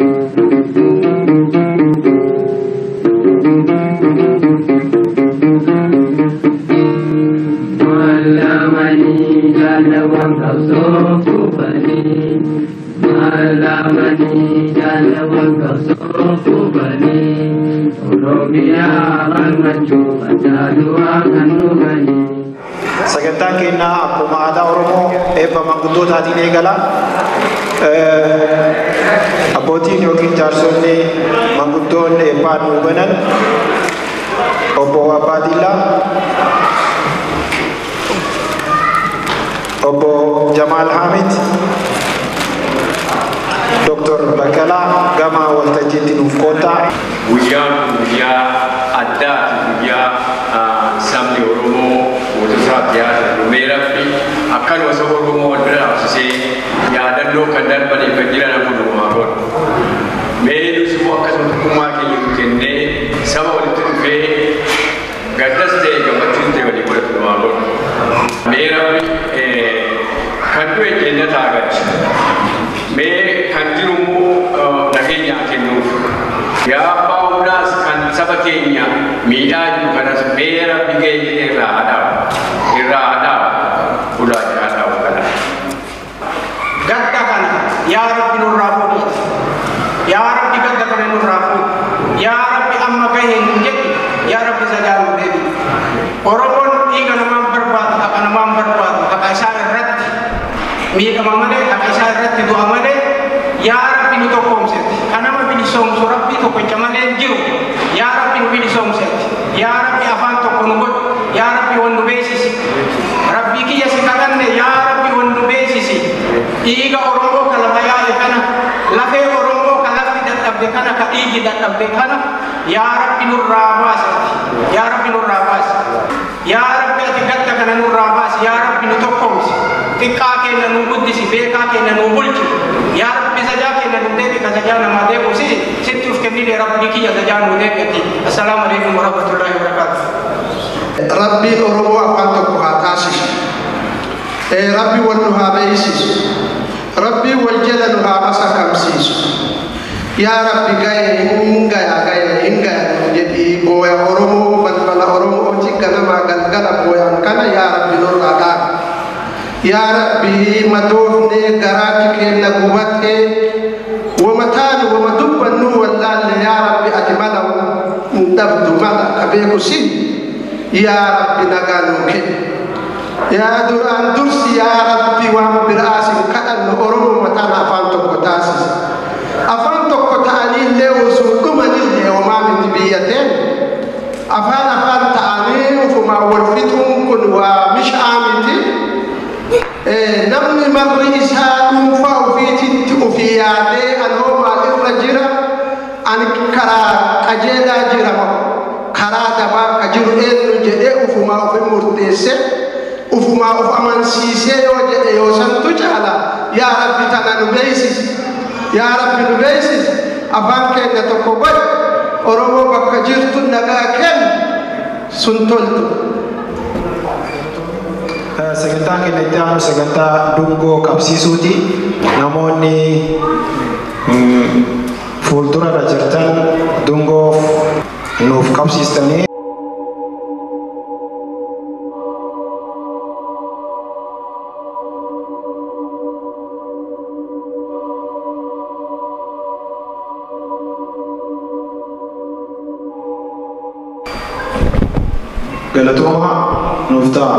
Sagantaan keenya akkuma aadaa Oromoo eebba manguddootatiin eegala. Abbootiin yookiin jaarsonni manguddoon eebbaan nuu banan obbo Abbaadillaa, obbo Jamaal Hamid, Dr. Baqqalaa gama waltajjiitti nuuf koottaa. Guyyaan guyyaa addaa guyyaa sabni Oromoo mootummaa yaada dhumeera fi akkanuma saba Oromoo wal bira dhaabsisee yaadannoo kan darbanii kan jiran akkuma kun. Mee immoo akkasuma tokkummaa keenya kennee saba walitti dhufee gaddas ta'e gammachuun ta'e walii godhatu dhumaa kun. Meera kan du'e keenya taagatti. Mee kan jiru immoo nageenyaa kennuuf. Yaa abbaa humnaas kan saba keenya miidhaa jiru kanas meera bikeenya irraa adaabu ulaa adaabu kana. Gadda kana yaa Rabbi nurraa fuudhi. Yaa Rabbi gadda kana nurraa fuudhi. Yaa Rabbi amma gahee hin jedhu yaa Rabbi sajaalu deebi. Oromoon dhiiga namaan barbaadu haqa namaan barbaadu haqa isaa irratti miidhama malee haqa isaa irratti du'a malee yaa Rabbi nu tokkoomsetti. Kanama bilisoomsu Rabbi tokkicha malee jiru. Yaa Rabbi nu bilisoomsetti. Yaa Rabbi afaan tokko nu godhu. Yaa Rabbi wan nu beeksisi. Rabbi kiyya si kadhanne yaa Rabbi wan nu beeksisi. Dhiiga Oromoo ka lafa yaa'e kana lafee Oromoo ka lafti dadhabde kana ka dhiigi dadhabde kana yaa Rabbi nurraa baasatti. Yaa Rabbi nurraa baasi. Yaa Rabbi ati gadda kana nurraa baasi. Yaa Rabbi nu tokkoomsi. Xiqqaa keenya nu guddisi. Beekaa keenya nu bulchi. Yaa Rabbi sajaa keenya nu deebi ka sajaa namaa deebusi. Sitti uf kennine Rabbi kiyya sajaa nu deebi'ati. Assalaamu alaikum warahmatullahi wabarakatuh. Rabbi Oromoo afaan tokko haa taasisu. Rabbi wal nu haa beeksisu. Rabbi wal jala nu haa masakamsiisu. Yaa Rabbi ga'e hinga jedhi booya Oromoo balbala Oromoo jikka namaa galgala booyaan kana yaa Rabbi nurraa dhaabi. Yaa Rabbi madoofnee garaatti kenna gubattee wamataan wama dubbannu wallaalle yaa Rabbi ati mala dhabdu mala ka beeku si yaa Rabbi nagaa nuu kenni. Yaa duraan dursi yaa Rabbi waan biraasin kadhannu Oromoo mataan afaan tokko taasisa. Afaan tokko ta'anii illee osoo dhumanillee homaa miti biyyateen afaan ta'anii ufumaa wal fixuun kun waa mishaa miti. Namni marri isaa dhuunfaa ofiititti ofii yaadee anoomaa irra jira ani karaa qajeelaa jira karaa dabaa ka jiru eenyu jedhee ufumaa ofi murteesse ufumaa of amansiisee yoo jedhe yoo santu caala yaa Rabbi tana nu beeksisi. Yaa Rabbi nu beeksisi. Afaan keenya tokko godhi. Oromoo bakka jirtu nagaa kennu sun toltu. Sagantaan keenya itti aanu sagantaa dungoo qabsiisuuti. Namoonni fuuldurarra jirtan dungoo nuuf qabsiistanii. Galatooma nuuf ta'a.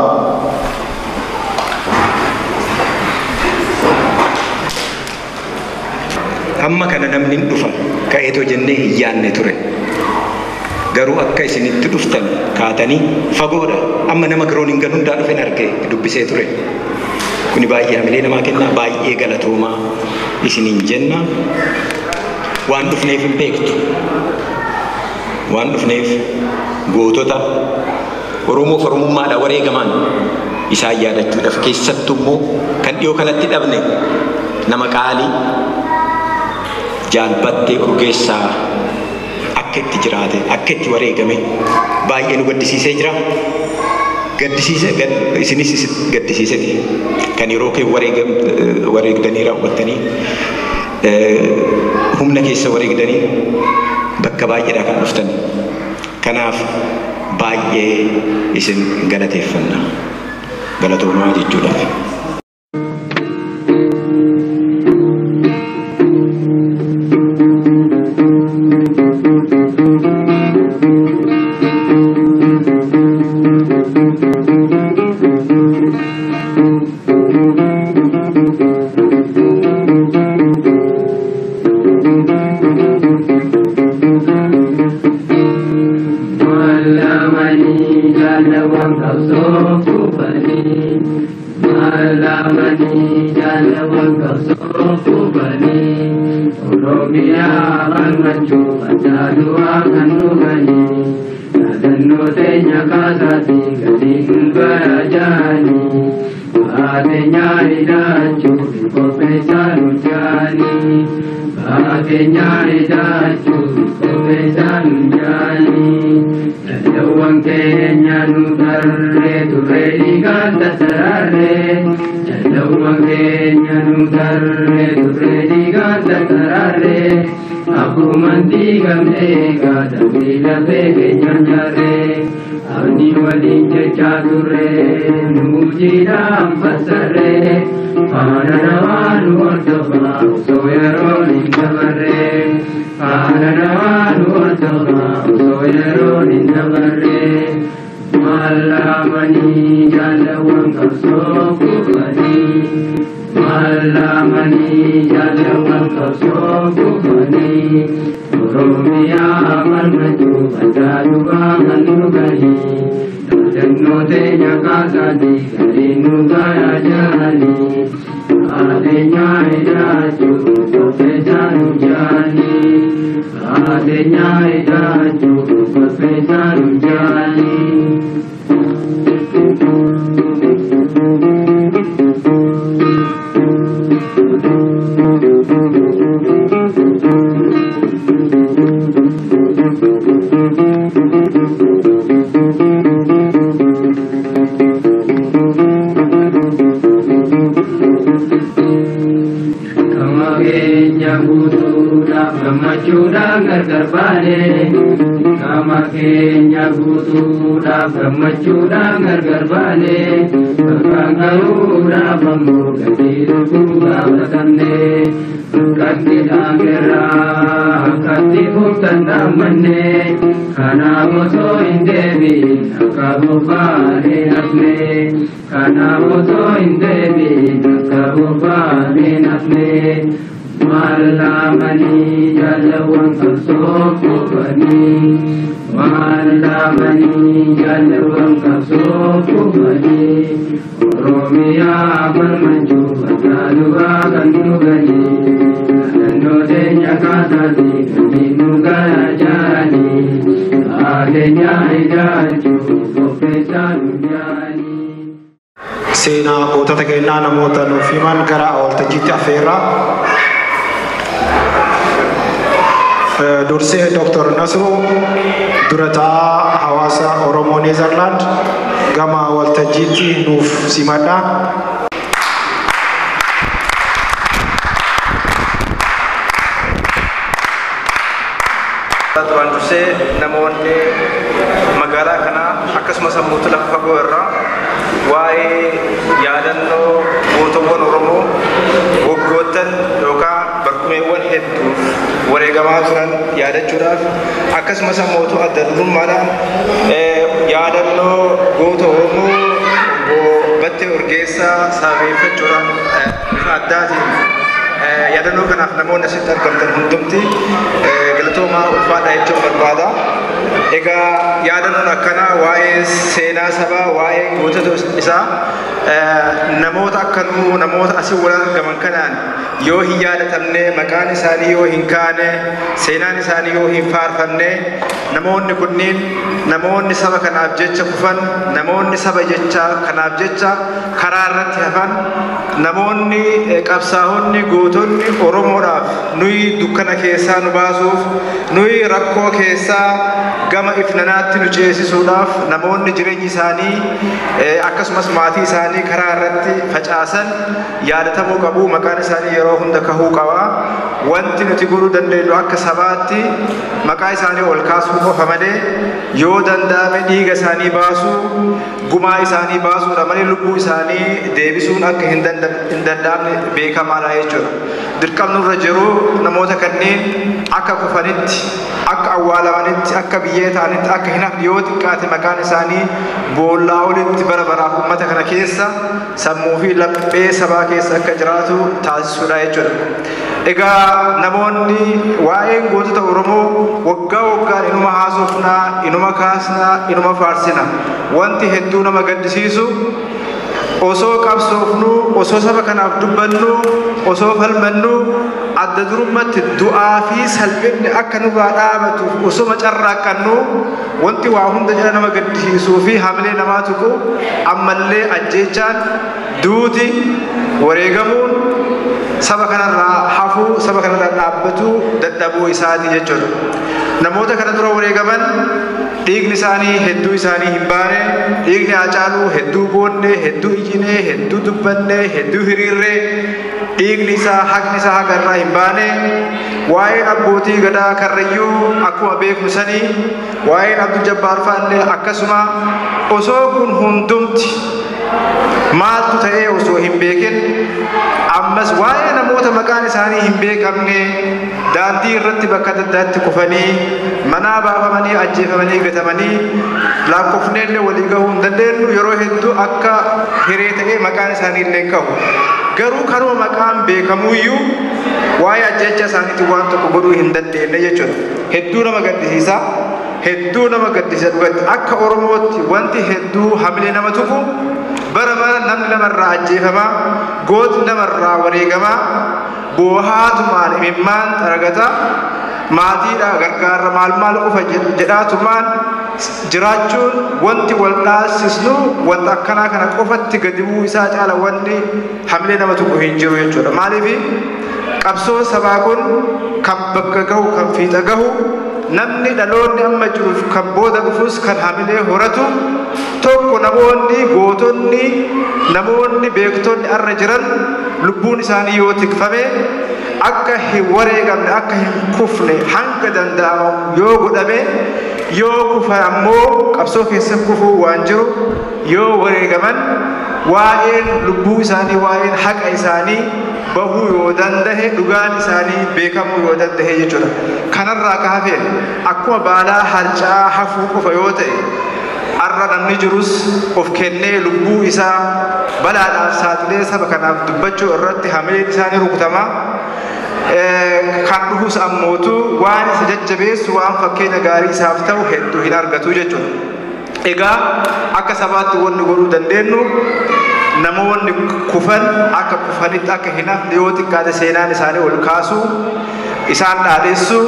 Amma kana namni dhufa ka'eetoo jennee hin yaanne ture. Garuu akka isinitti dhuftan kaatanii fagoodha. Amma nama kiroon hin galu hundaa dhufeen argee dubbisee ture. Kuni baay'ee hamilee namaa kenna. Baay'ee galatoomaa isiniin jenna. Waan dhufneef hin beektu. Waan dhufneef gootota Oromoof Oromummaadha wareegaman isaan yaadachuudhaaf keessattuu immoo kan dhiyoo kanatti dhabne nama qaalii jaalbattee Urgeessaa akka itti jiraate akka itti wareegame baay'ee nu gaddisiisee jira. Isinis gaddisiiseeti kan yeroo kee wareegdanii raawwattanii humna humna keessa wareegdanii bakka baay'eedhaa kan dhuftan. Kanaaf baay'ee isin galateeffanna. Galatoomaa jechuudhaaf. Seenaa gootota keenyaa namoota nuuf himan gara waltajjiitti affeerra. Dursee Dr. Nasru durataa hawaasa Oromoo Neezerlaand gama waltajjiitti nuuf simadha. Waan dursee namoonni magaalaa kana akkasumas sammuu lafa fagoo irraa waa'ee yaadannoo gootawwan Oromoo waggoottan yookaan barkumeewwan hedduu wareegamaa turan yaadachuudhaaf akkasumas sammuu adda durummaadhaan yaadannoo goota Oromoo battee Urgeessaa sabeeffachuudhaan bifa addaatiin yaadannoo kanaaf namoonni asitti argamtan hundumti galatoomaa ulfaadhaa jechuun barbaada. Egaa yaadannoon akkanaa waa'ee seenaa sabaa waa'ee gootota isaa namoota akkanuu namoota asii wal argaman kanaan yoo hin yaadatamne maqaan isaanii yoo hin kaane seenaan isaanii yoo hin faarfanne namoonni kunniin namoonni saba kanaaf jecha kufan namoonni saba jecha kanaaf jecha karaa irratti hafan namoonni qabsaa'onni gootonni Oromoodhaaf nuyi dukkana keessaa nu baasuuf nuyi rakkoo keessaa gama ifnanaatti nu ceesisuudhaaf namoonni jireenyi isaanii akkasumas maatii isaanii karaa irratti facaasan yaadatamuu qabu maqaan isaanii yeroo hunda kahuu qaba wanti nuti godhuu dandeenyu akka sabaatti maqaa isaanii ol kaasuu qofa malee yoo danda'ame dhiiga isaanii baasuu gumaa isaanii baasuudha malee lubbuu isaanii deebisuun akka hin danda'amne beekamaadha jechuudha. Dirqamni irra jiru namoota kanneen akka kufanitti akka awwaalamanitti akka biyyee ta'anitti akka hin hafne yoo xiqqaate maqaan isaanii boollaa olitti bara baraaf uummata kana keessa sammuu fi laphee sabaa keessa akka jiraatu taasisuudha jechuudha. Egaa namoonni waa'ee gootota Oromoo waggaa waggaan inuma haasofnaa, inuma kaasnaa, inuma faarsina. Wanti hedduu nama gaddisiisu osoo qabsoofnu, osoo saba kanaaf dubbannu, osoo falmannu adda durummatti du'aa fi salphinni akka nurraa dhaabatuuf osoo carraaqqannu wanti waa hunda jala nama gaddisiisuu fi hamilee namaa tuqu ammallee ajjeechaan duuti wareegamuun saba kanarraa hafuu saba kanarraa dhaabbatu dadhabuu isaati jechuudha. Namoota kana dura wareegaman dhiigni isaanii hedduu isaanii hin baane, dhiigni Haacaaluu hedduu boonne, hedduu iyyine, hedduu dubbanne, hedduu hiriirre, dhiigni isaa haqni isaa haga irraa hin baane. Waa'een abbootii gadaa Karrayyuu akkuma beeknu sanii, waa'een Abduu Jabbaar fa'allee akkasuma osoo kun hundumti maaltu ta'ee osoo hin beekin ammas waa'ee namoota maqaan isaanii hin beekamne daandii irratti bakka adda addaatti kufanii manaa baafamanii ajjeefamanii gatamanii lakkoofneellee walii gahuu hin dandeenyu yeroo hedduu akka hiree ta'ee maqaan isaanii illee hin ka'u. Garuu kanuma maqaan beekamuyyuu waa'ee ajjeecha isaaniitiin waan tokko godhuu hin dandeenye jechuudha. Hedduu nama gaddisiisa. Hedduu nama gaddisiisa dhugatti akka Oromootti wanti hedduu hamilee nama tuqu bara bara namni namarraa ajjeefamaa, gooti namarraa wareegamaa, boohaatumaan imimmaan xaragata maatiidha gargaarra maal qofa jedhaatumaan jiraachuun wanti wal dhaasisnu wanta akkanaa kana qofatti gadi bu'uu isaa caala wanti hamilee nama tuqu hin jiru jechuudha. Maaliif qabsoo sabaa kun kan bakka gahu kan fiixa gahu namni dhaloonni amma jiruuf kan booda dhufus kan hamilee horatu tokko namoonni gootonni namoonni beektonni arra jiran lubbuun isaanii yoo tikfame akka hin wareegamne akka hin kufne hanga danda'amu yoo godhame yoo kufa ammoo qabsoo keessa kufuu waan jiru yoo wareegaman waa'een lubbuu isaanii waa'een haqa isaanii bahuu yoo dandahe dhugaan isaanii beekamuu yoo dandahe jechuudha. Kanarraa kaafeen akkuma baalaa harcaa hafuu qofa yoo ta'e arra namni jirus of kennee lubbuu isaa balaadhaaf saaxilee saba kanaaf dubbachuu irratti hamileen isaanii rukutama. Kan dhufus ammootu waan isa jajjabeessu waan fakkeenya gaarii isaaf ta'u hedduu hin argatu jechuudha. Egaa akka sabaatti wanni godhuu dandeenyu namoonni kufan akka kufanitti akka hin hafne yoo xiqqaate seenaan isaanii ol kaasu isaan dhaadheessu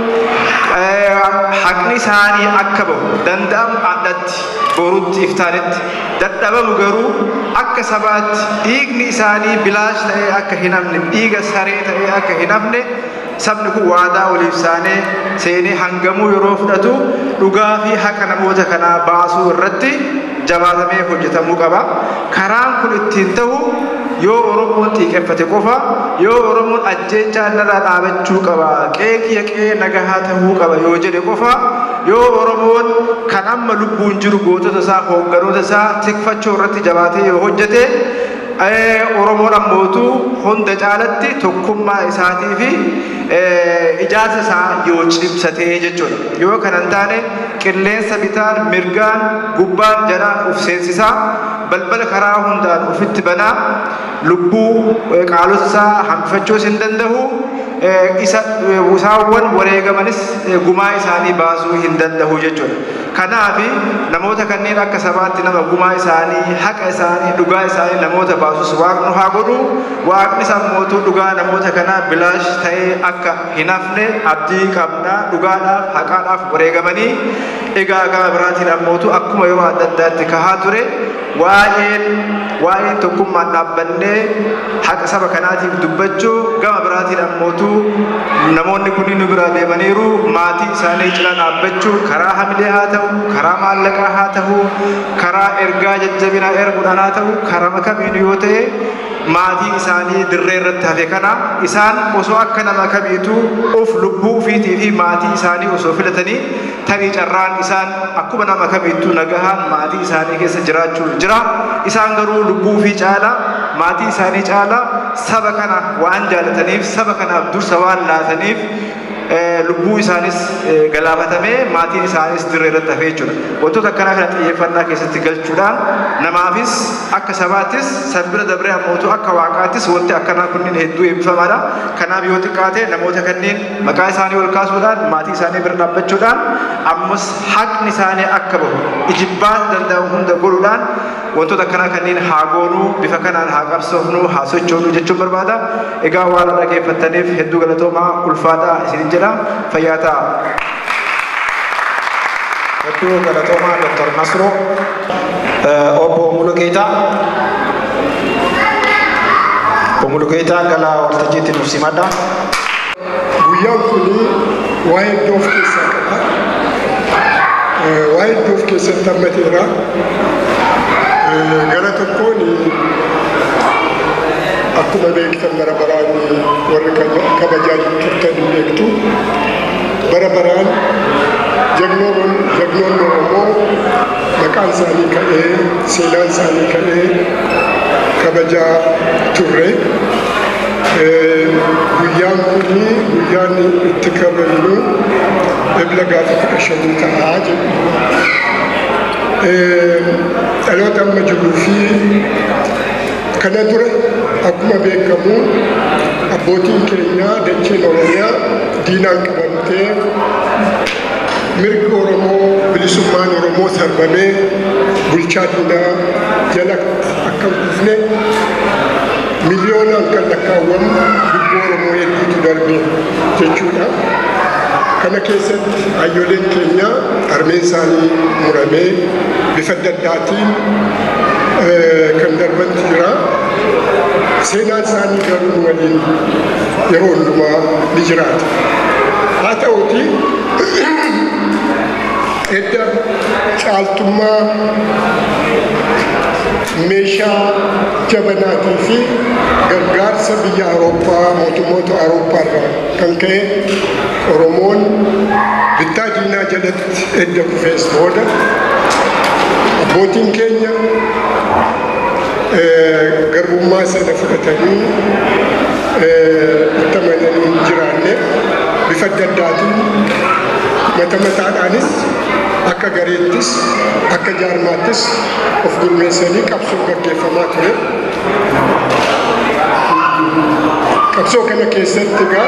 haqni isaanii akka bahu danda'amu addatti borutti iftaanitti dadhabamu garuu akka sabaatti dhiigni isaanii bilaash ta'ee akka hin hafne dhiiga saree ta'ee akka hin hafne sabni kun waadaa waliif saanee seenee hangamuu yeroo fudhatu dhugaa fi haqa namoota kanaa baasuu irratti jabaatamee hojjetamuu qaba. Karaan kun ittiin ta'u yoo Oromoon xiiqeffate qofa yoo Oromoon ajjeechaa narraa dhaabachuu qaba qeeqiya qee nagahaa ta'uu qaba yoo jedhe qofa yoo Oromoon kan amma lubbuun jiru gootota isaa hoogganoota isaa tikfachuu irratti jabaatee yoo hojjete Oromoon ammootu hunda caalatti tokkummaa isaatii fi ijaarsa isaa yoo cimsatee jechuudha. Yoo kanan taane qilleensa bitaan mirgaan gubbaan jalaan uf seensisaa balbala karaa hundaan ufitti banaa lubbuu qaalota isaa hambifachuus hin danda'u isaawwan wareegamanis gumaa isaanii baasuu hin danda'u jechuudha. Kanaaf namoota kanneen akka sabaatti nama gumaa isaanii haqa isaanii dhugaa isaanii namoota baasus waaqni haa godhu waaqni sammootuu dhugaa namoota kanaa bilaash ta'ee akka hin hafne abdii qabna dhugaadhaaf haqaadhaaf wareegamanii egaa gama biraatiin ammootu akkuma yeroo adda addaatti kahaa ture waa'een tokkummaan dhaabbannee haqa saba kanaatiif dubbachuu gama biraatiin ammootu namoonni kunniin nu biraa deemaniiru maatii isaanii cina dhaabbachuu karaa hamilee haa ta'u karaa maallaqaa haa ta'u karaa ergaa jajjabinaa erguudhaan haa ta'u karaa kamiin yoo ta'e maatii isaanii dirree irratti hafe kana isaan osoo akka nama kamiitu of lubbuu ofiitii fi maatii isaanii osoo filatanii tarii carraan isaan akkuma nama kamiitu nagahaan maatii isaanii keessa jiraachuu jira. Isaan garuu lubbuu fi caala maatii isaanii caala saba kana waan jaalataniif saba kanaaf dursa waan laataniif lubbuu isaanis galaafatamee maatiin isaanis dirree irratti hafee jira. Wantoota akkanaa kana xiyyeeffannaa keessatti galchuudhaan namaafis akka sabaattis sanbira dabree ammootu akka waaqaattis wanti akkanaa kunniin hedduu eebbifamaadha. Kanaaf yoo xiqqaate namoota kanneen maqaa isaanii ol kaasuudhaan maatii isaanii bira dhaabbachuudhaan ammas haqni isaanii akka bahu ijibbaan danda'u hunda godhuudhaan wantoota akkanaa kanneen haa goonuu bifa kanaan haa qabsoofnu haa sochoonu jechuun barbaada. Egaa waan dhaggeeffattaniif hedduu galatoomaa ulfaataa isin jedha fayyaa ta'a. Hedduu galatoomaa Dr. Nasro obbo Mulugeetaa gala waltajjiitti nuuf simadha. Guyyaan kuni waa hedduu of keessaa qaba. Waa hedduu of keessatti hammateera. Gara tokkoon akkuma beektan bara baraan warri kabajaa turtan beektu bara baraan jagnoon Oromoo maqaan isaanii ka'ee seenaan isaanii ka'ee kabajaa turre. Guyyaan kuni guyyaan itti kabajnu ebla gaafa 15 ta'aa jedhu. Dhaloota amma jiruu fi kana dura akkuma beekamu abbootiin keenya dacheen Oromiyaa diinaan qabamtee mirgi Oromoo bilisummaan Oromoo sarbamee bulchaa diinaa jala akka dhufne miliyoonaan kan lakkaawwamu lubbuu Oromoo hedduutu darbe jechuudha. Kana keessatti hayyoleen keenya harmeen isaanii muramee bifa adda addaatiin kan darbantu jira. Seenaan isaanii garuu waliin yeroo hundumaa ni jiraata. Haa ta'uuti edda caaltummaa meeshaa jabanaatii fi gargaarsa biyya Awurooppaa mootummoota Awurooppaa irraa kan ka'e Oromoon bittaa diinaa jalatti edda kufees booda abbootiin keenya garbummaa sana fudhatanii itti amananii jiraanne bifa adda addaatiin mataadhaanis akka gareettis akka jaarmaattis of gurmeessanii qabsoo gaggeeffamaa ture. Qabsoo kana keessatti egaa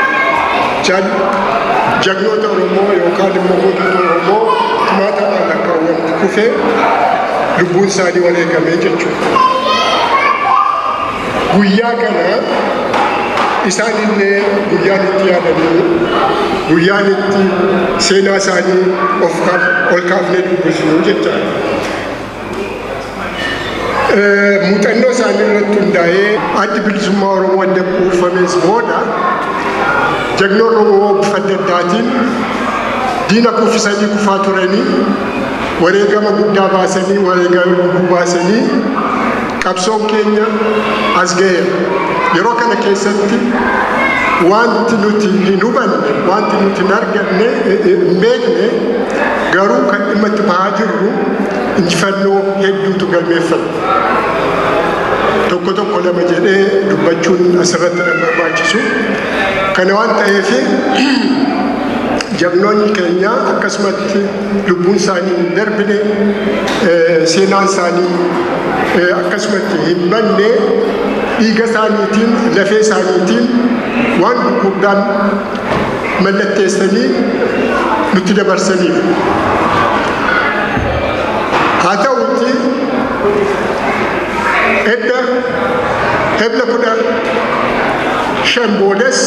jagnoota Oromoo yookaan immoo gootota Oromoo kumaatamaan lakkaawwamtu kufee lubbuun isaanii wareegamee jechuudha. Guyyaa kana isaanillee guyyaan itti yaadanii guyyaan itti seenaa isaanii ol kaafnee dubbisnu jechaadha. Muuxannoo isaanii irratti hundaa'ee addi bilisummaa Oromoo adda kuufamees booda jagnoon Oromoo bifa adda addaatiin diina kuffisanii kufaa turanii wareegama guddaa baasanii wareegama lubbuu baasanii qabsoon keenya as ga'eera. Yeroo kana keessatti wanti nuti hin hubanne wanti nuti hin arganne hin beekne garuu kan dhimma itti bahaa jirru injifannoo hedduutu galmeeffame. Tokko lama jedhee dubbachuun asirratti nan barbaachisu. Kana waan ta'eef jagnoonni keenya akkasumatti lubbuun isaanii hin darbine seenaan isaanii akkasumatti hin banne dhiiga isaaniitiin lafee isaaniitiin waan gurguddaan mallatteessanii nutti dabarsaniif. Haa ta'uuti edda hebla 15 boodas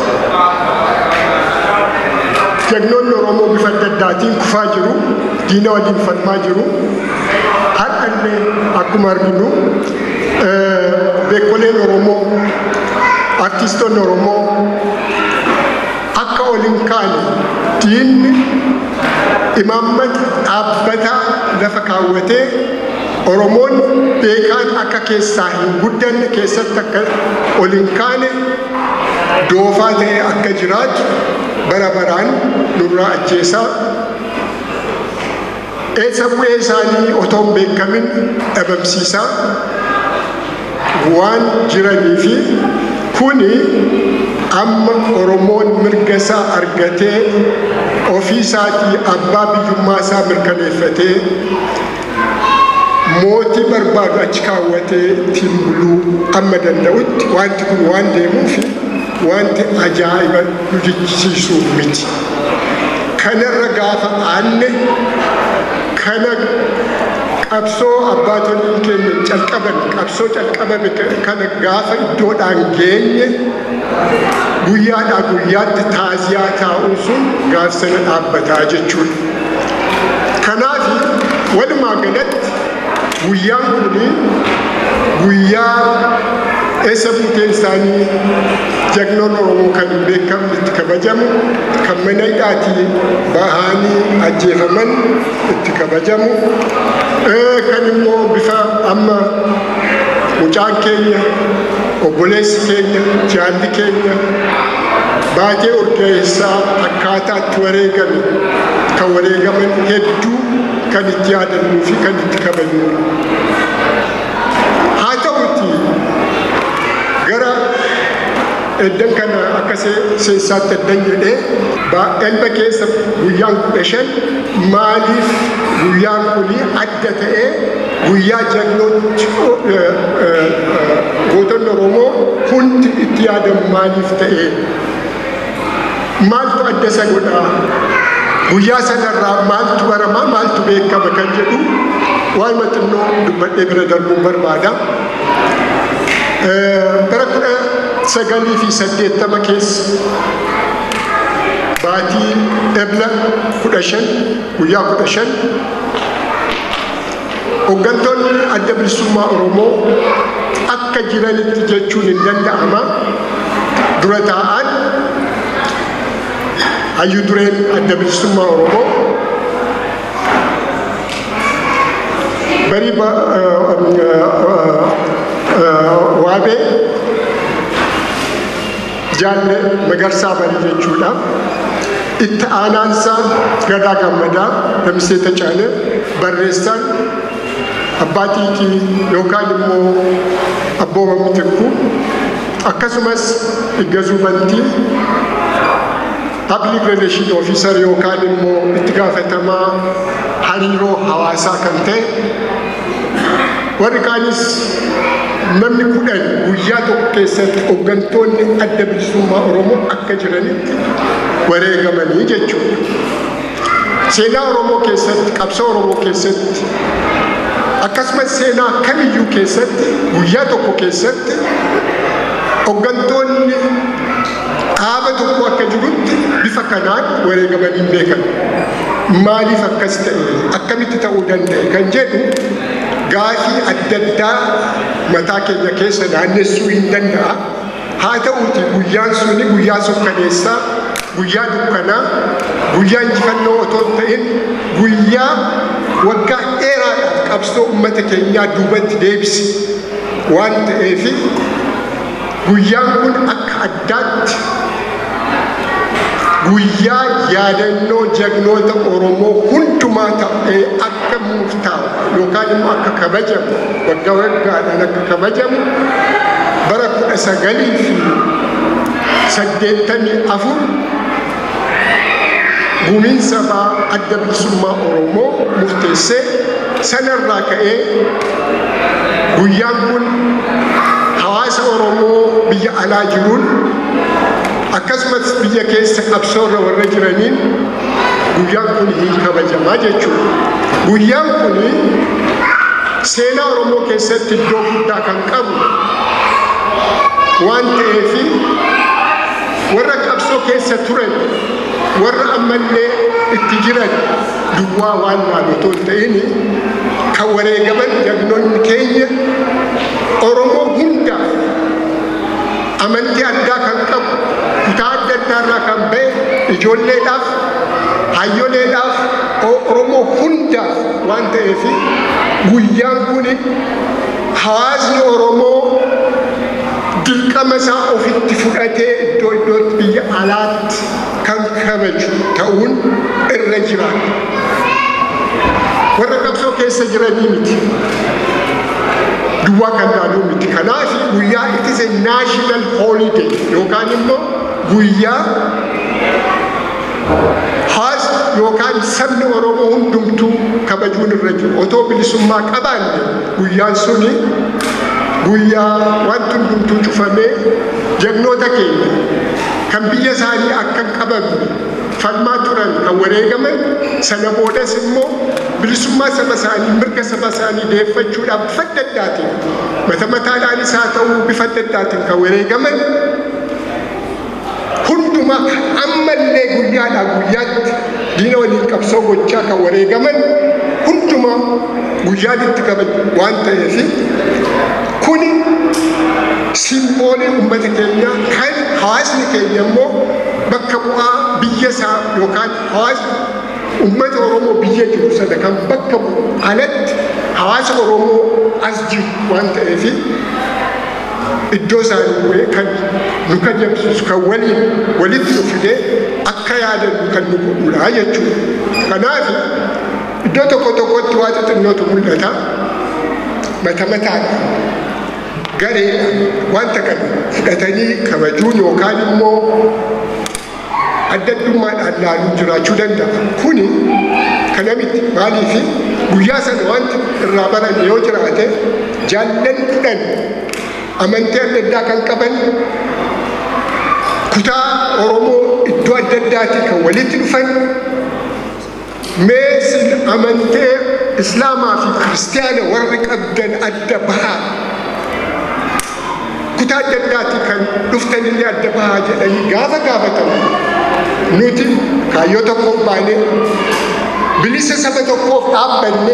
jagnoonni Oromoo bifa adda addaatiin kufaa jiru, diina waliin falmaa jiru. Har'allee akkuma arginu beekoleen Oromoo, artistoonni Oromoo akka waliin kaane diinni imaammata dhaabbataa lafa kaawwatee Oromoon beekaan akka keessaa hin guddanne keessatti akka ol hin kaane doofaa ta'ee akka jiraatu bara baraan nurraa ajjeesaa. Eessa bu'ee isaanii otoo hin beekamin dhabamsiisaa waan jiranii fi kuni amma Oromoon mirga isaa argatee ofii isaatii abbaa biyyummaa isaa mirkaneeffatee mootii barbaadu achi kaawwatee ittiin buluu amma danda'utti wanti kun waan deemuuf wanti ajaa'iba nu jechisiisuu miti. Kanarra gaafa aanne kana qabsoo abbaatoliin keenya calqaban qabsoo calqabame kana gaafa iddoodhaan geenye guyyaadhaa guyyaatti taaziyaa taa'uun sun gaafsana dhaabbataa jechuudha. Kanaaf walumaa galatti guyyaan kuni guyyaa eessa buuteen isaanii jagnoon Oromoo kan hin beekamne itti kabajamu, kan mana hidhaatii bahanii ajjeefaman itti kabajamu, kan immoo bifa amma mucaan keenya, obboleessi keenya, jaalli keenya baatee urgeessaa akkaataa itti wareegame kan wareegaman hedduu kan itti yaadannuu fi kan itti kabajnudha. Haa ta'uti gara eddan kana akka seessaatti eddan jedhee elba keessa guyyaan 15 maaliif guyyaan kuni adda ta'ee guyyaa jagnoonni gootonni Oromoo hundi itti yaadamu maaliif ta'ee maaltu adda isa godhaa guyyaa sanarraa maaltu baramaa maaltu beekama kan jedhu waan xinnoo dubbadhee bira darbuun barbaada. Bara 1980 keessa baatii ebla 15 guyyaa 15 hooggantoonni adda bilisummaa Oromoo akka jiranitti jechuun hin danda'ama dura taa'an hayyuu dureen adda bilisummaa Oromoo bari waabee jaalle magarsaa bari jechuudha. Itti aanaansaa Gadaa Gammadaa Namisee Tacaale barreessaan abbaatii yookaan immoo abbooma mitikku akkasumas Iggazuu Bantii public relation officer yookaan immoo itti gaafatamaa hariiroo hawaasaa kan ta'e warri kaanis namni 10 guyyaa tokko keessatti hooggantoonni adda bilisummaa Oromoo akka jiranitti wareegamanii jechuudha. Seenaa Oromoo keessatti qabsoo Oromoo keessatti akkasumas seenaa kamiyyuu keessatti guyyaa tokko keessatti hooggantoonni dhaaba tokko akka jirutti bifa kanaan wareegamanii beekan. Maaliif akkas ta'e akkamitti ta'uu danda'e kan jedhu gaafii adda addaa mataa keenya keessa naannessuu hin danda'a. Haa ta'uuti guyyaan suni guyyaa sukkaneessaa, guyyaa dukkanaa, guyyaa injifannoo otoo hin ta'in guyyaa waggaa dheeraadhaaf qabsoo uummata keenyaa duubatti deebise waan ta'eef guyyaan kun akka addaatti guyyaa yaadannoo jagnoota Oromoo hundumaa ta'ee akka murtaa'u yookaan immoo akka kabajamu waggaa waggaadhaan akka kabajamu bara 1984 gumiin sabaa adda bilisummaa Oromoo murteessee sanarraa ka'ee guyyaan kun hawaasa Oromoo biyya alaa jiruun akkasumas biyya keessa qabsoorra warra jiraniin guyyaan kun kabajamaa jechuudha. Guyyaan kun seenaa Oromoo keessatti iddoo guddaa kan qabu waan ta'eef warra qabsoo keessa turan warra ammallee itti jiran duwwaa waan naannoo ta'in kan wareegaman jagnoonni keenya Oromoo hundaa amantii addaa kan qabu kutaa adda addaarraa kan ba'e ijoolleedhaaf hayyoleedhaaf Oromoo hundaaf waan ta'eef guyyaan kun hawaasni Oromoo dirqama isaa ofitti fudhatee iddoo iddootti biyya alaatti kan kabaju ta'uun irra jiraata. Warra qabsoo keessa jiranii miti. Duwwaa kan laaluu miti. Kanaaf guyyaa it is a national holiday yookaan immoo guyyaa yookaan sabni Oromoo hundumtuu kabajuun irra jiru. Otoo bilisummaa qabaanne guyyaan suni guyyaa wanti hundumtuu cufamee jagnoota keenya kan biyya isaanii akka qabamne falmaa turan kan wareegaman sana boodas immoo bilisummaa saba isaanii mirga saba isaanii deeffachuudhaaf bifa adda addaatiin mata mataadhaanis haa ta'u bifa adda addaatiin kan wareegaman hunduma ammallee guyyaadhaa guyyaatti diina waliin qabsoo gochaa kan wareegaman hunduma guyyaatti kabaju waan ta'eef kuni simboolii uummata keenya kan hawaasni keenya immoo bakka bu'aa biyya isaa yookaan hawaasni uummata Oromoo biyya jiru sana kan bakka bu'u alatti hawaasa Oromoo as jiru waan ta'eef iddoo isaanii kan nu kajabsiisu kan walitti dhufnee akka yaadannu kan nu godhudha jechuudha. Kanaaf iddoo tokko tokkotti waa xixinnootu mul'ata mata mataadhaan gareedhaan wanta kana fudhatanii kabajuun yookaan immoo adda addummaadhaan laaluun jiraachuu danda'a. Kuni kana miti maaliif guyyaa sana wanti irraa baran yoo jiraate jaallan kudhan amantii adda addaa kan qaban kutaa Oromoo iddoo adda addaatii kan walitti dhufan meesin amantii Islaamaa fi Kiristiyaana warri qabdan adda bahaa kutaa adda addaatii kan dhuftanillee adda bahaa jedhanii gaafa gaafatamu nuti kaayyoo tokkoof baanee bilisa saba tokkoof dhaabbanne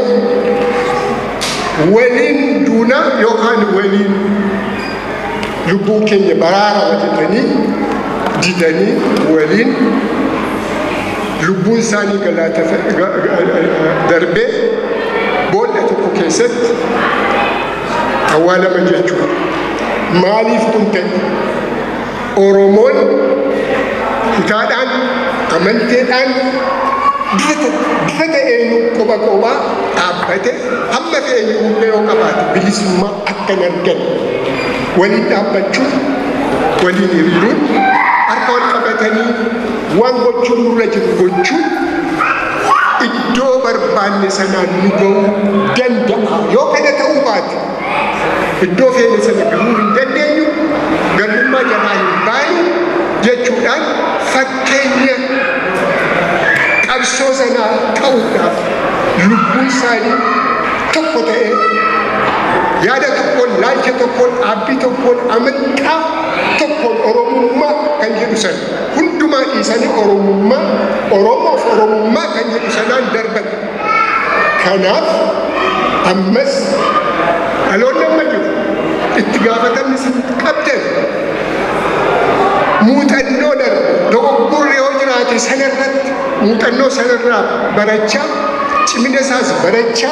waliin duuna yookaan waliin lubbuun keenya baraara jedhanii didanii waliin lubbuun isaanii galaata darbee boolla tokko keessatti awwaalama jechuudha. Maaliif kun ta'e? Oromoon kutaadhaan amanteedhaan bifa ta'eenyu qoba qobaa dhaabbate hamma ta'eenyu humna yoo qabaate bilisummaa akka hin arganne waliin dhaabbachuun waliin hiriiruun harka wal qabatanii waan gochuun nurra jiru gochuun iddoo barbaanne sanaan nu ga'uu danda'a. Yoo kana ta'uu baate iddoo feene sana gahuu hin dandeenyu garbummaa jalaa hin baanu jechuudhaan fakkeenya qabsoo sanaa ta'uudhaaf lubbuun isaanii tokko ta'ee yaada tokkoon laalcha tokkoon dhaabbii tokkoon amantaa tokkoon Oromummaa kan jedhu sana hundumaa dhiisanii Oromoof Oromummaa kan jedhu sanaan darban. Kanaaf ammas dhaloonni amma jiru itti gaafatamni isin qabdan muuxannoo darbe dogoggorri yoo jiraate sanarratti muuxannoo sanarraa barachaa cimina isaas barachaa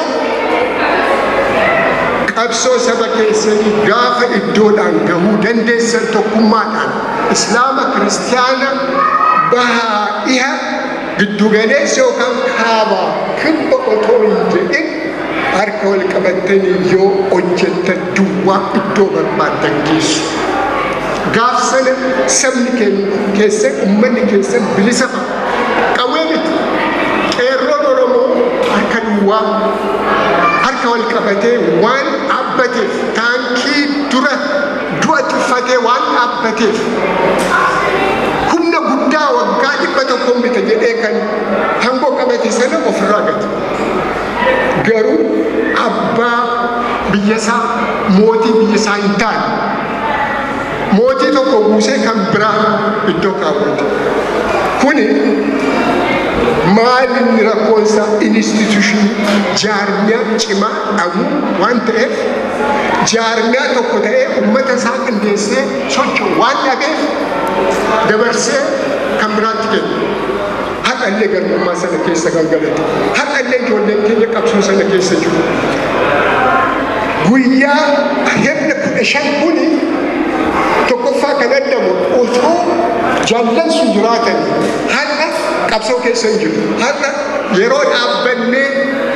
qabsoo saba keessanii gaafa iddoodhaan gahuu dandeessan tokkummaadhaan Islaama Kiristiyaana bahaa dhiha giddu galeessa yookaan kaabaa kibba otoo hin jedhin harka wal qabattanii yoo hojjettan duwwaa iddoo barbaaddan geessu. Gaaf sana sabni keessan uummanni keessan bilisa ba'a. Qawwee miti qeerroon Oromoo harka duwwaa harka wal qabatee waan dhaabbateef taankii dura du'a tuffatee waan dhaabbateef humna guddaa waggaa 100 bita jedhee kan hangoo qabate sana ofirraa gate. Garuu abbaa biyya isaa mootii biyya isaa hin taane mootii tokko buusee kan biraa iddoo kaawwate. Kuni maalinni rakkoonsa instituushinii jaarmiyaa cimaa dhabuu waan ta'eef jaarmiyaa tokko ta'ee uummata isaa qindeessee socho'u waan dhabeef dabarsee kan biraatti kennu. Haqa har'allee garbummaa sana keessa gangalate har'allee ijoolleen keenya qabsoo sana keessa jiru guyyaa hirna 15 kuni tokkoffaa kan addamu osoo jaallan sun jiraatan har'a qabsoo keessa hin jiru har'a yeroo dhaabbannee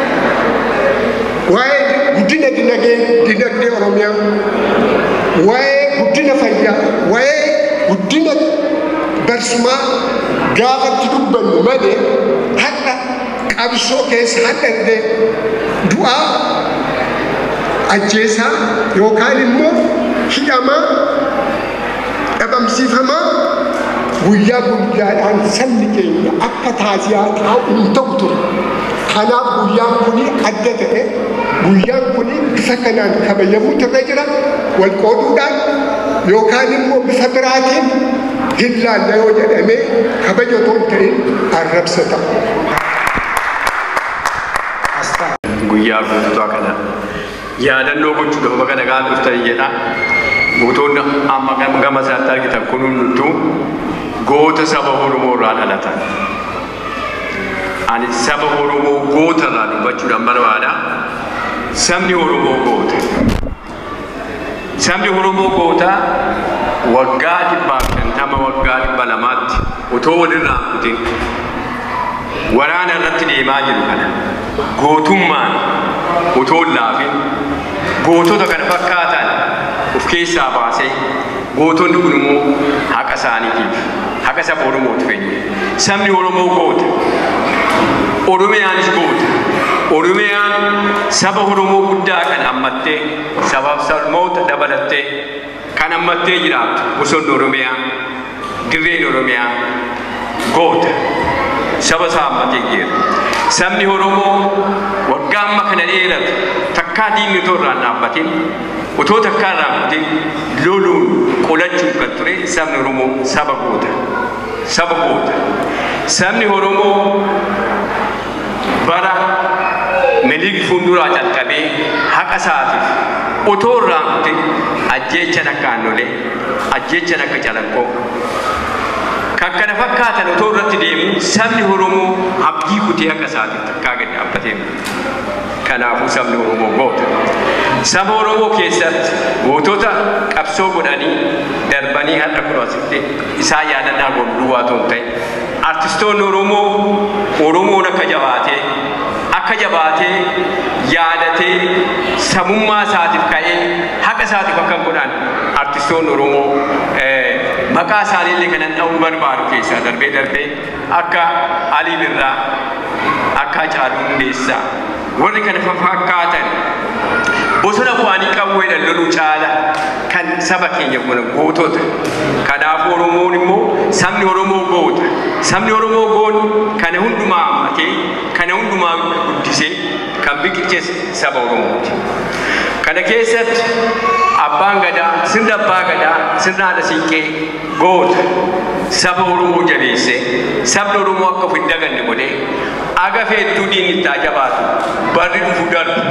waa'ee guddina dinagdee Oromiyaa waa'ee guddina fayyaa waa'ee guddina barsumaa gaafatti dubbannu malee har'a qabsoo keessa har'allee du'aa ajjeesaa yookaan immoo hidhamaa dhabamsiifamaa guyyaa guyyaadhaan sabni keenya akka taasisaa taa'u hin ta'u ture. Kanaaf guyyaan kuni adda ta'e guyyaan kuni bifa kanaan kabajamuutu irra jira wal qooduudhaan yookaan immoo bifa biraatiin hin laalla yoo jedhame kabaja otoo hin ta'in arrabsa ta'a. Guyyaa guutuu kana yaadannoo gochuudhaaf bakka nagaa dhuftanii jedha. Gootonni amma gama isaatti argitan kun hunduu goota saba Oromoo irraa dhalatan. Ani saba Oromoo goota irraa dubbachuudhaan barbaada. Sabni Oromoo goota. Sabni Oromoo goota waggaa 150 waggaa 200 otoo walirraa hin kutin waraana irratti deemaa jiru kana gootummaan otoo hin laafin gootota kana fakkaatan of keessaa baasee gootonni kun immoo haqa isaaniitiif haqa saba Oromootiif fayyadu. Sabni Oromoo goota. Oromiyaanis goota. Oromiyaan saba Oromoo guddaa kan hammattee sabaaf sablammoota dabalattee kan hammattee jiraattu bosonni Oromiyaa dirreen Oromiyaa goota. Saba isaa hammatee jira. Sabni Oromoo waggaa amma kana dheeratu takkaa diinni otoo irraan dhaabbatin otoo takkaa irraan kutin loluun qolachuun kan ture sabni Oromoo saba goota. Saba goota. Sabni Oromoo bara Minilik fuulduraa jalqabee haqa isaatiif otoo irraan kutin ajjeechan akka aannolee ajjeechan akka calaqqoo kan kana fakkaatan otoo irratti deemu sabni Oromoo abdii kutee akka isaatiif takkaa gadi dhaabbatee kanaafuu sabni Oromoo goota. Saba Oromoo keessatti gootota qabsoo godhanii darbanii har'a kuraasitti isaa yaadannaa godhuu waa ta'u ta'e artistoonni Oromoon akka jabaatee yaadatee sabummaa isaatiif ka'ee haqa isaatiif akka godhan artistoonni Oromoo maqaa isaaniillee kanan dha'uu barbaadu keessaa darbee akka Alii Birraa akka Haacaaluu Hundeessaa warri kana fakkaatan bosona bu'anii qawweedhaan loluu caala kan saba keenya kun gootota. Kanaafuu Oromoon immoo sabni Oromoo goota. Sabni Oromoo goonni kana hundumaa hammatee kana hundumaa guddisee kan biqilche saba Oromooti. Kana keessatti abbaan gadaa sirna abbaa gadaa sirna haadha siiqqee goota saba Oromoo jabeessee sabni Oromoo akka of hin daganne godhee aga feettuu diinni itti jabaatu barri dhufu darbu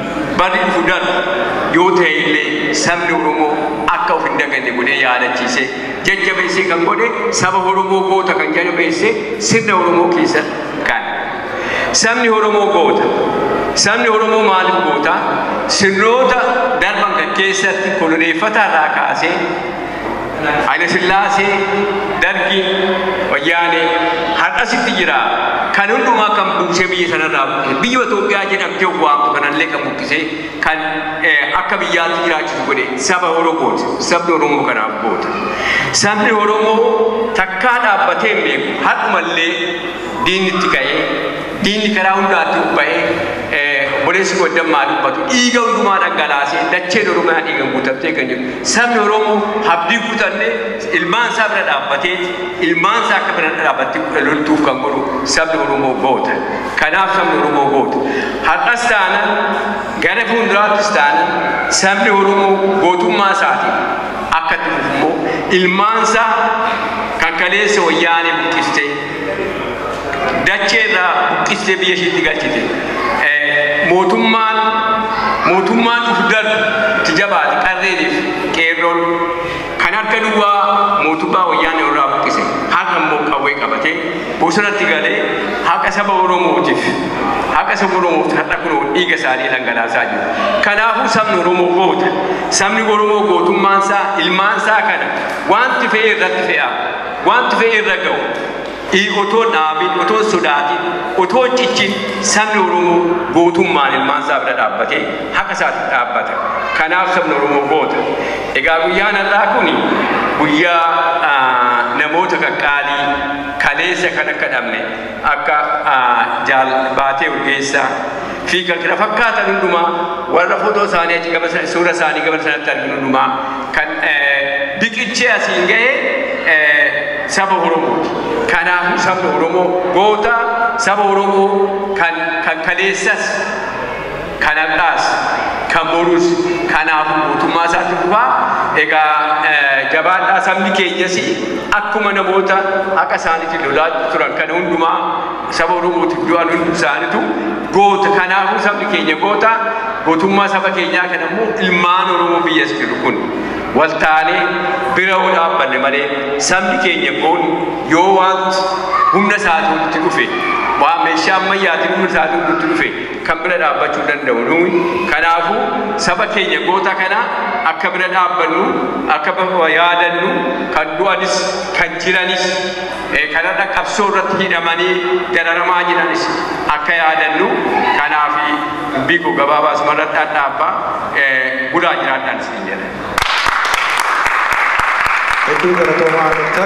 yoo ta'e illee sabni Oromoo akka of hin daganne godhee yaadachiisee jajjabeessee kan godhe saba Oromoo goota kan jabeessee sirna Oromoo keessa kan sabni Oromoo goota. Sabni Oromoo maaliif goota? Sirnoota darban kan keessatti koloneeffataa irraa kaasee Haile Sillaasee Dargii Wayyaanee har'asitti jira. Kan hundumaa kan buusee biyya sanarraa biyya Itoophiyaa jedhamtee waamtu kanallee kan buqqisee kan akka biyyaatti jiraachisu godhe saba Oromooti. Sabni Oromoo kanaaf goota. Sabni Oromoo takkaa dhaabbatee hin beeku har'umallee diinni itti ka'ee diinni karaa hundaatti ubba'ee boleessi godhammaa dubbatu dhiiga hundumaa dhangalaasee dacheen Oromiyaa dhiigan guutamtee kan jiru sabni Oromoo abdii kutannee ilmaan isaa bira dhaabbatee ilmaan isaa akka bira dhaabbattee loltuuf kan godhu sabni Oromoo goota. Kanaaf sabni Oromoo goota. Har'as taanaan gara fuulduraattis taanaan sabni Oromoo gootummaa isaatiin akka itti immoo ilmaan isaa kan kaleessa wayyaanee buqqistee dachee irraa buqqistee biyya isheetti galchite. Mootummaan dhufu darbu itti jabaate qarreeniif qeerroon kan harka duwwaa mootummaa wayyaanee irraa buqqise harka ammoo qawwee qabatee bosonatti galee haqa saba Oromootiif haqa saba Oromootiif har'a kun dhiiga isaanii dhangalaasaa jiru. Kanaafuu sabni Oromoo goota. Sabni Oromoo gootummaansaa ilmaansaa kana wanti fe'ee irratti fe'a. Wanti fe'ee irra ga'u. Otoo dhaabin, otoo sodaatin, otoo cichin sabni Oromoo gootummaan ilmaansaa bira dhaabbatee haqa isaatti dhaabbata. Kanaaf sabni Oromoo goota. Egaa guyyaan har'aa kun guyyaa namoota qaqqaalii kaleessa kan akka dhabne akka baatee urgeessaa fi kan kana fakkaatan hundumaa warra footoo isaanii achi gaba suura isaanii gaba sanatti arginu hundumaa kan biqichee asiin ga'ee saba Oromooti. Kanaafuu sabni Oromoo goota saba Oromoo kan kaleessas kan har'aas kan borus kanaafuu mootummaa isaatti dhufaa. Egaa jabaadhaa sabni keenyas akkuma namoota akka isaaniitti lolaa turan kana hundumaa saba Oromootiif du'an hundi isaaniitu goota. Kanaafuu sabni keenya goota. Gootummaa saba keenyaa kana immoo ilmaan Oromoo biyyas jiru kun waltaanee bira ol dhaabbanne malee sabni keenya kun yoo wanti humna isaatii walitti dhufe waan meeshaa ammayyaatiin humna isaatii walitti dhufe kan bira dhaabbachuu danda'u nuyi. Kanaafuu saba keenya goota kana akka bira dhaabbannu akka yaadannu kan du'anis kan jiranis kan har'a qabsoo irratti hidhamanii dararamaa jiranis akka yaadannu. Kanaaf biqu gabaabaas marratti dhaabbaa guddaa jiraadhaan isin jedha. Hedduu galatoomaa Dooktar.